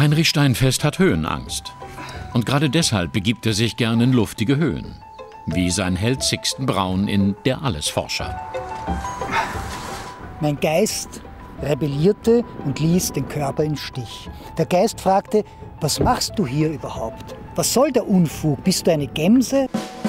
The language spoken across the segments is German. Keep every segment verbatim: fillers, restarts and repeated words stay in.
Heinrich Steinfest hat Höhenangst. Und gerade deshalb begibt er sich gern in luftige Höhen. Wie sein Held Sixten Braun in Der Allesforscher. Mein Geist rebellierte und ließ den Körper im Stich. Der Geist fragte, was machst du hier überhaupt? Was soll der Unfug? Bist du eine Gemse?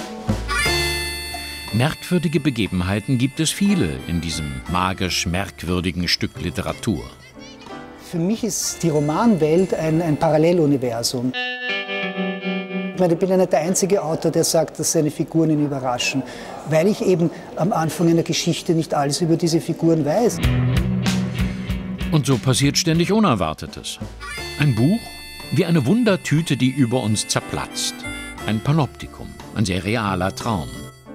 Merkwürdige Begebenheiten gibt es viele in diesem magisch merkwürdigen Stück Literatur. Für mich ist die Romanwelt ein, ein Paralleluniversum. Ich meine, ich bin ja nicht der einzige Autor, der sagt, dass seine Figuren ihn überraschen, weil ich eben am Anfang einer Geschichte nicht alles über diese Figuren weiß. Und so passiert ständig Unerwartetes. Ein Buch wie eine Wundertüte, die über uns zerplatzt. Ein Panoptikum, ein sehr realer Traum.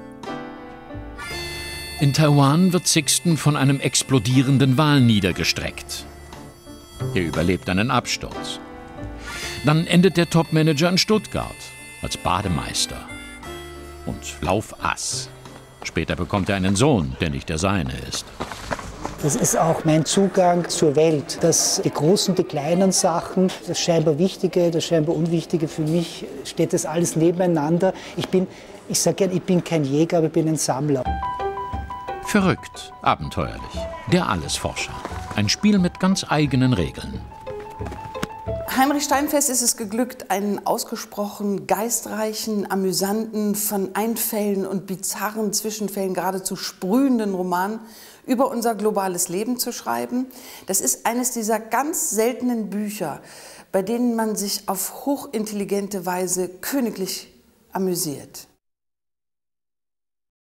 In Taiwan wird Sixten von einem explodierenden Wal niedergestreckt. Er überlebt einen Absturz. Dann endet der Topmanager in Stuttgart als Bademeister und Laufass. Später bekommt er einen Sohn, der nicht der seine ist. Das ist auch mein Zugang zur Welt, dass die großen, die kleinen Sachen, das scheinbar Wichtige, das scheinbar Unwichtige, für mich steht das alles nebeneinander. Ich bin, ich sage gern, ich bin kein Jäger, aber ich bin ein Sammler. Verrückt, abenteuerlich. Der Allesforscher. Ein Spiel mit ganz eigenen Regeln. Heinrich Steinfest ist es geglückt, einen ausgesprochen geistreichen, amüsanten, von Einfällen und bizarren Zwischenfällen geradezu sprühenden Roman über unser globales Leben zu schreiben. Das ist eines dieser ganz seltenen Bücher, bei denen man sich auf hochintelligente Weise königlich amüsiert.